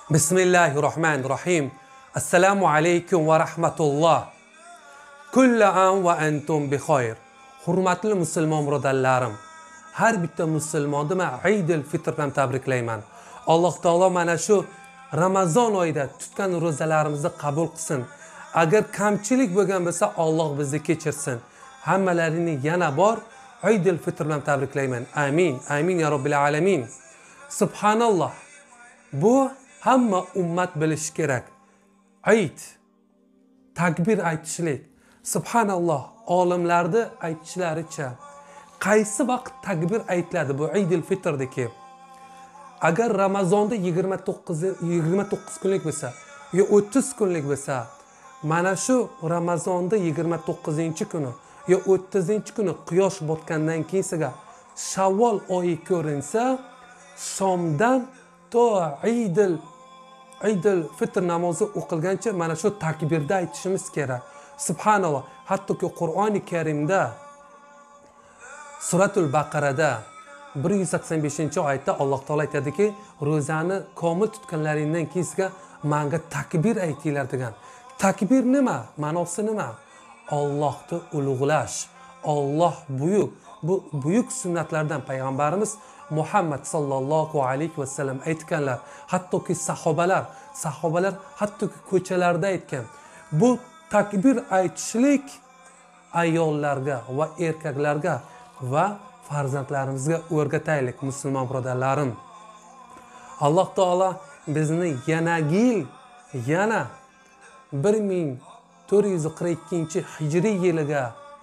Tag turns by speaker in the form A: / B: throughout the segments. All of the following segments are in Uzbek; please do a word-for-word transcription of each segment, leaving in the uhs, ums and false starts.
A: Bismillahirrahmanirrahim. Assalamu alaykum va rahmatulloh. Kullu am va antum bi xoyr. Hurmatli musulmon birodarlarim, har bitta musulmonni men Eidul Fitr bilan tabriklayman. Alloh taolo mana shu Ramazon oyida tutgan ro'zalarimizni qabul qilsin. Agar kamchilik bo'lgan bo'lsa, Alloh bizni kechirsin. Hammalarini yana bor Eidul Fitr bilan tabriklayman. Amin. Amin ya robbil alamin. Subhanalloh. Bu hamma ummat bilishi kerak. Eid takbir aytishlik. Subhanalloh, olimlarni aytishlaricha qaysi vaqt takbir aytiladi bu Eidul Fitrdagi? Agar Ramazonda yigirma to'qqiz yigirma to'qqiz kunlik bo'lsa, yo o'ttiz kunlik bo'lsa, mana shu Ramazonda yigirma to'qqizinchi kuni yo o'ttizinchi kuni quyosh botgandan keyinsiga Shavvol oyi ko'rinsa, shomdan to Eidul Eidul Fitr namozi o'qilgancha mana shu takbirda aytishimiz kerak. Subhanalloh. Hattoki Qur'oni Karimda Suratul Baqarada bir yuz sakson beshinchi oyatda Alloh taolo aytadiki, ro'zani komil tutganlaringdan keyinga menga takbir aytinglar degan. Takbir nima? Ma'nosi nima? Allohni ulug'lash. Alloh buyuk. Bu buyuk sunnatlardan payg'ambarimiz Muhammad sallallohu alayhi va sallam aytganlar. Hattoki sahobalar, sahobalar hattoki ko'chalarda aytgan. Bu takbir aytishlik ayollarga va erkaklarga va farzandlarimizga o'rgataylik musulmon birodarlarim. Alloh taolo bizni yanagil yana bir ming to'rt yuz qirq ikkinchi hijriy yiliga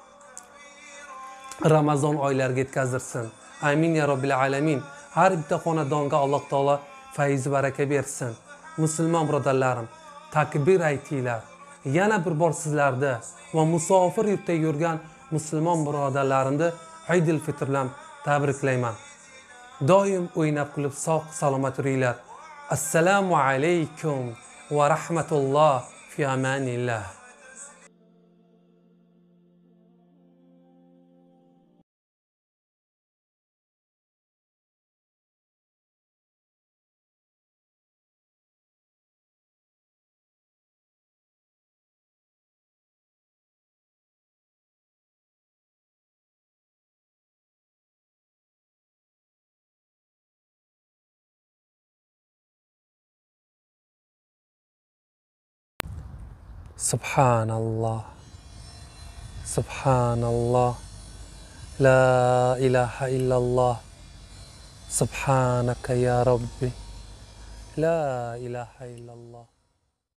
A: Ramazon oylariga yetkazirsin. Amin ya robbil alamin. Har bitta xonadonga Alloh taolo fayz baraka bersin. Musulmon birodarlarim, takbir aytinglar. Yana bir bor sizlarda va musofir yurtda yurgan musulmon birodarlarimni Eidul Fitr bilan tabriklayman. Doim o'ynab kulib sog' salomat yuringlar. Assalomu alaykum va rahmatulloh fi amanillah. Subhanallah. Subhanallah. La ilaha illallah. Subhanaka ya Rabbi. La ilaha illallah.